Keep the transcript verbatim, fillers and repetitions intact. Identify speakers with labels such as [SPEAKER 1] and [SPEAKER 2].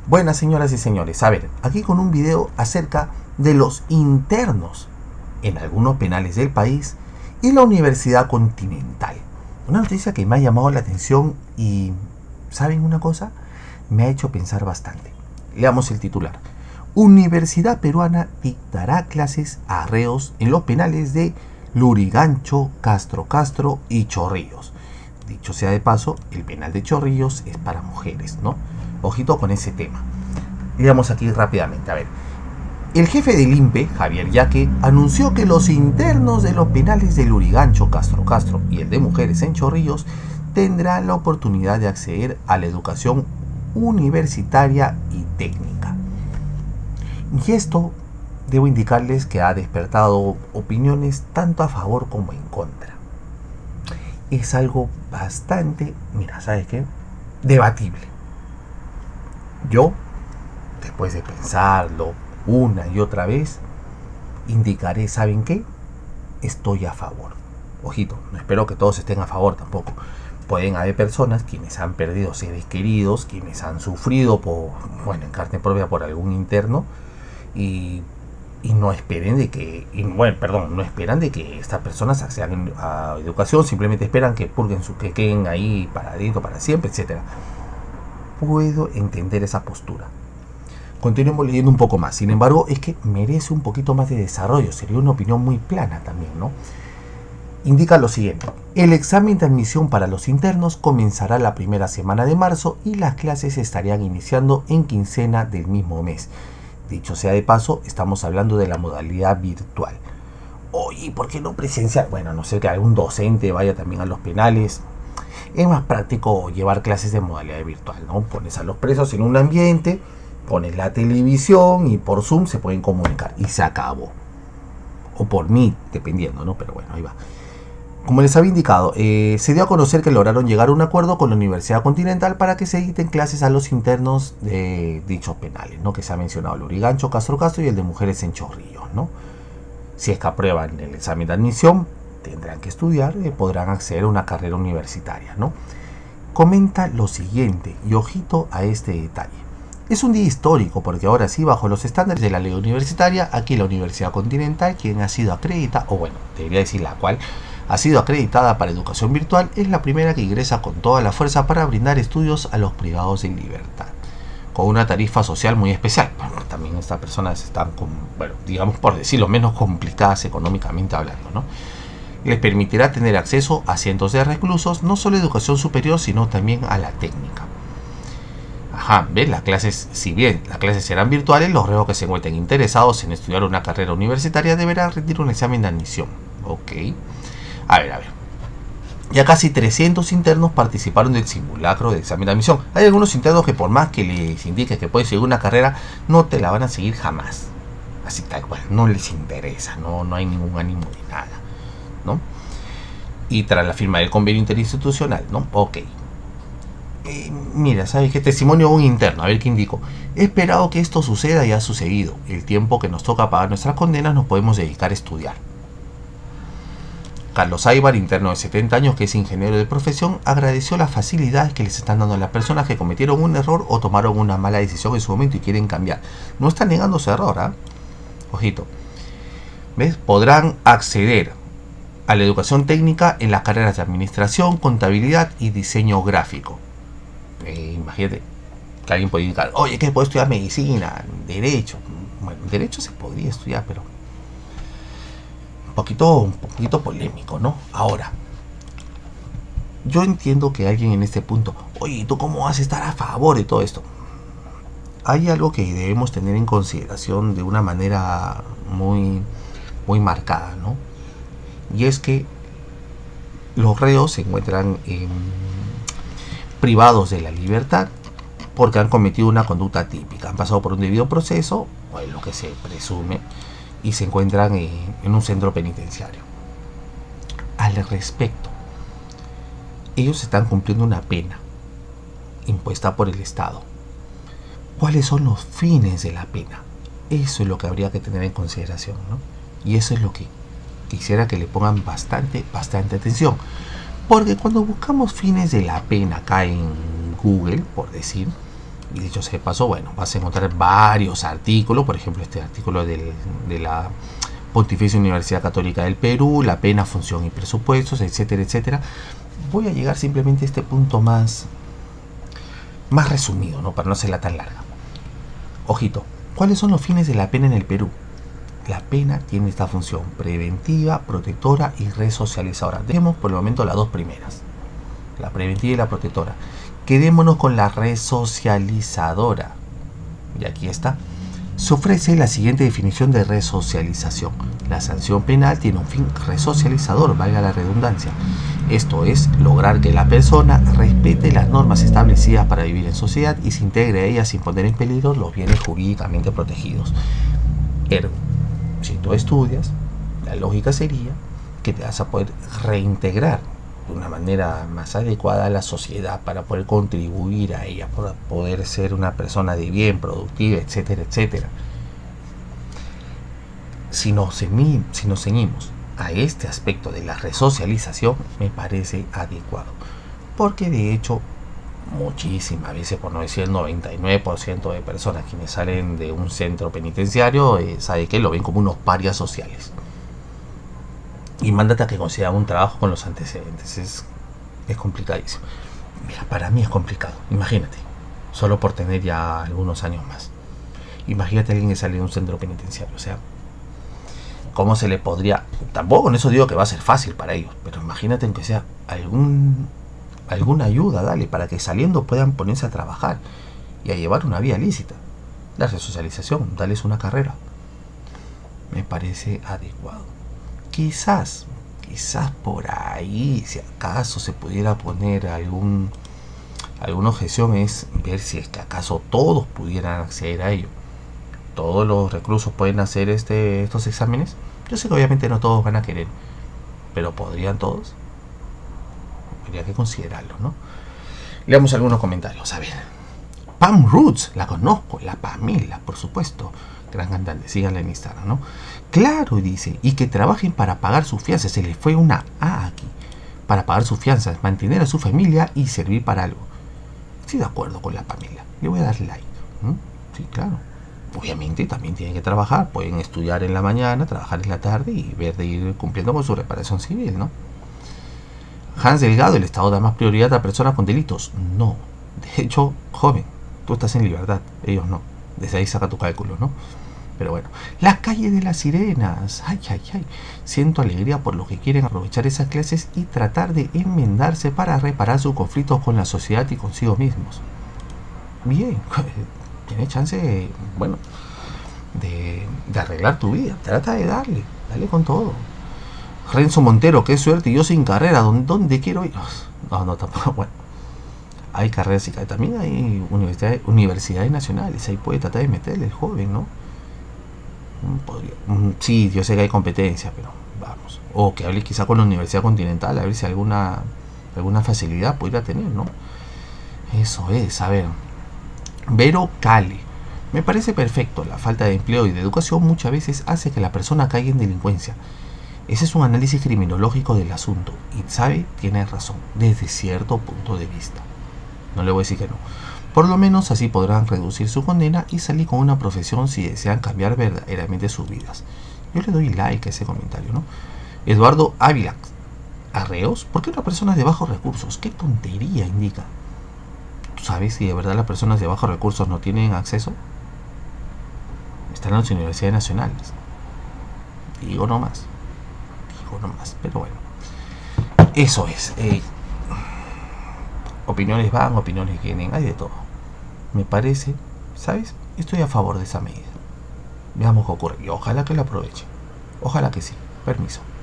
[SPEAKER 1] Buenas señoras y señores, a ver, aquí con un video acerca de los internos en algunos penales del país y la Universidad Continental. Una noticia que me ha llamado la atención y, ¿saben una cosa? Me ha hecho pensar bastante. Leamos el titular. Universidad peruana dictará clases a reos en los penales de Lurigancho, Castro Castro y Chorrillos. Dicho sea de paso, el penal de Chorrillos es para mujeres, ¿no? Ojito con ese tema. Digamos aquí rápidamente, a ver. El jefe del I N P E, Javier Yaque, anunció que los internos de los penales de Lurigancho, Castro Castro y el de mujeres en Chorrillos tendrán la oportunidad de acceder a la educación universitaria y técnica. Y esto, debo indicarles que ha despertado opiniones tanto a favor como en contra. Es algo bastante, mira, ¿sabes qué? Debatible. Yo, después de pensarlo una y otra vez, indicaré, ¿saben qué? Estoy a favor. Ojito, no espero que todos estén a favor tampoco. Pueden haber personas quienes han perdido seres queridos, quienes han sufrido por, bueno, en carne propia por algún interno y, y no esperen de que, y, bueno, perdón, no esperan de que estas personas accedan a educación, simplemente esperan que purguen su, que queden ahí para adentro, para siempre, etcétera. Puedo entender esa postura. Continuemos leyendo un poco más. Sin embargo, es que merece un poquito más de desarrollo. Sería una opinión muy plana también, ¿no? Indica lo siguiente. El examen de admisión para los internos comenzará la primera semana de marzo y las clases estarían iniciando en quincena del mismo mes. Dicho sea de paso, estamos hablando de la modalidad virtual. Oye, ¿por qué no presencial? Bueno, a no ser que algún docente vaya también a los penales. Es más práctico llevar clases de modalidad virtual, ¿no? Pones a los presos en un ambiente, pones la televisión y por Zoom se pueden comunicar y se acabó. O por Meet, dependiendo, ¿no? Pero bueno, ahí va. Como les había indicado, eh, se dio a conocer que lograron llegar a un acuerdo con la Universidad Continental para que se dicten clases a los internos de dichos penales, ¿no? Que se ha mencionado el Lurigancho, Castro Castro y el de mujeres en Chorrillos, ¿no? Si es que aprueban el examen de admisión, tendrán que estudiar y podrán acceder a una carrera universitaria, ¿no? Comenta lo siguiente, y ojito a este detalle. Es un día histórico porque ahora sí, bajo los estándares de la ley universitaria, aquí la Universidad Continental, quien ha sido acreditada, o bueno, debería decir la cual, ha sido acreditada para educación virtual, es la primera que ingresa con toda la fuerza para brindar estudios a los privados de libertad, con una tarifa social muy especial. Bueno, también estas personas están, con, bueno, digamos por decirlo menos complicadas económicamente hablando, ¿no? Les permitirá tener acceso a cientos de reclusos, no solo a educación superior, sino también a la técnica. Ajá, ¿ves? Las clases, si bien las clases serán virtuales, los reos que se encuentren interesados en estudiar una carrera universitaria deberán rendir un examen de admisión. Ok. A ver, a ver. Ya casi trescientos internos participaron del simulacro de examen de admisión. Hay algunos internos que por más que les indiques que pueden seguir una carrera, no te la van a seguir jamás. Así tal cual, no les interesa, no, no hay ningún ánimo de nada, ¿no? Y tras la firma del convenio interinstitucional, ¿no? Ok. Eh, mira, ¿sabes qué? Testimonio de un interno, a ver qué indico. He esperado que esto suceda y ha sucedido. El tiempo que nos toca pagar nuestras condenas nos podemos dedicar a estudiar. Carlos Aybar, interno de setenta años, que es ingeniero de profesión, agradeció las facilidades que les están dando a las personas que cometieron un error o tomaron una mala decisión en su momento y quieren cambiar. No están negando su error, ¿ah? ¿eh? Ojito. ¿Ves? Podrán acceder a la educación técnica en las carreras de administración, contabilidad y diseño gráfico. Eh, imagínate que alguien puede indicar, oye, que puedo estudiar medicina, derecho. Bueno, derecho se podría estudiar, pero un poquito, un poquito polémico, ¿no? Ahora, yo entiendo que alguien en este punto, oye, ¿tú cómo vas a estar a favor de todo esto? Hay algo que debemos tener en consideración de una manera muy, muy marcada, ¿no? Y es que los reos se encuentran eh, privados de la libertad porque han cometido una conducta típica, han pasado por un debido proceso, o es lo que se presume, y se encuentran en, en un centro penitenciario. Al respecto, ellos están cumpliendo una pena impuesta por el Estado. ¿Cuáles son los fines de la pena? Eso es lo que habría que tener en consideración, ¿no? Y eso es lo que quisiera que le pongan bastante, bastante atención. Porque cuando buscamos fines de la pena acá en Google, por decir, Y dicho sea de paso, bueno, vas a encontrar varios artículos, por ejemplo este artículo del, de la Pontificia Universidad Católica del Perú, la pena, función y presupuestos, etcétera, etcétera. Voy a llegar simplemente a este punto más, más resumido, ¿no? Para no hacerla tan larga. Ojito, ¿cuáles son los fines de la pena en el Perú? La pena tiene esta función preventiva, protectora y resocializadora. Dejemos por el momento las dos primeras, la preventiva y la protectora. Quedémonos con la resocializadora. Y aquí está. Se ofrece la siguiente definición de resocialización. La sanción penal tiene un fin resocializador, valga la redundancia. Esto es, lograr que la persona respete las normas establecidas para vivir en sociedad y se integre a ellas sin poner en peligro los bienes jurídicamente protegidos. Ergo, si tú estudias, la lógica sería que te vas a poder reintegrar de una manera más adecuada a la sociedad para poder contribuir a ella, para poder ser una persona de bien, productiva, etcétera, etcétera. Si nos, ceñi, si nos ceñimos a este aspecto de la resocialización, me parece adecuado, porque de hecho muchísimas veces, por no decir el noventa y nueve por ciento de personas quienes salen de un centro penitenciario, eh, sabe que lo ven como unos parias sociales. Y mándate a que consiga un trabajo con los antecedentes. Es, es complicadísimo. Mira, para mí es complicado. Imagínate, solo por tener ya algunos años más. Imagínate a alguien que sale de un centro penitenciario. O sea, ¿cómo se le podría...? Tampoco con eso digo que va a ser fácil para ellos, pero imagínate aunque sea algún, alguna ayuda, dale, para que saliendo puedan ponerse a trabajar y a llevar una vida lícita. La resocialización, darles una carrera. Me parece adecuado. Quizás, quizás por ahí, si acaso se pudiera poner algún, alguna objeción, es ver si es que acaso todos pudieran acceder a ello. Todos los reclusos pueden hacer este, estos exámenes. Yo sé que obviamente no todos van a querer, pero ¿podrían todos? Habría que considerarlo, ¿no? Leamos algunos comentarios. A ver, Pam Roots, la conozco, la Pamela, por supuesto. Gran cantante, síganla en Instagram, ¿no? Claro, dice, y que trabajen para pagar sus fianzas. Se les fue una A aquí. Para pagar sus fianzas, mantener a su familia y servir para algo. Estoy de acuerdo con la Pamela. Le voy a dar like. ¿Mm? Sí, claro. Obviamente también tienen que trabajar. Pueden estudiar en la mañana, trabajar en la tarde y ver de ir cumpliendo con su reparación civil, ¿no? Hans Delgado, el Estado da más prioridad a personas con delitos. No. De hecho, joven, tú estás en libertad. Ellos no. Desde ahí saca tu cálculo, ¿no? Pero bueno, la calle de las sirenas. Ay, ay, ay. Siento alegría por los que quieren aprovechar esas clases y tratar de enmendarse para reparar sus conflictos con la sociedad y consigo mismos. Bien, tienes chance, bueno, de, de arreglar tu vida. Trata de darle, dale con todo. Renzo Montero, qué suerte, yo sin carrera, ¿dónde, dónde quiero ir? No, no, tampoco, bueno. Hay carreras y también hay universidades, universidades nacionales, ahí puede tratar de meterle el joven, ¿no? Podría. Sí, yo sé que hay competencia, pero vamos. O que hable quizá con la Universidad Continental, a ver si alguna alguna facilidad pudiera tener, ¿no? Eso es, a ver. Vero Cale. Me parece perfecto. La falta de empleo y de educación muchas veces hace que la persona caiga en delincuencia. Ese es un análisis criminológico del asunto. Y sabe, tiene razón, desde cierto punto de vista. No le voy a decir que no. Por lo menos así podrán reducir su condena y salir con una profesión si desean cambiar verdaderamente sus vidas. Yo le doy like a ese comentario, ¿no? Eduardo Ávila. ¿Arreos? ¿Por qué las personas de bajos recursos? ¿Qué tontería indica? ¿Tú sabes si de verdad las personas de bajos recursos no tienen acceso? Están en las universidades nacionales. Digo nomás. Digo nomás. Pero bueno. Eso es. Eh, opiniones van, opiniones vienen. Hay de todo. Me parece, ¿sabes? Estoy a favor de esa medida. Veamos qué ocurre. Y ojalá que la aprovechen. Ojalá que sí. Permiso.